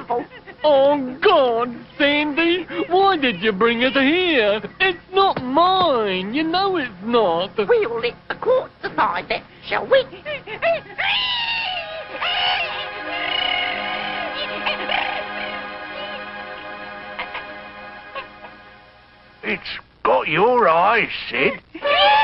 example. Oh, God, Sandy, why did you bring us here? It's not mine. You know it's not. We'll let the court decide that, shall we? It's got your eyes, Sid.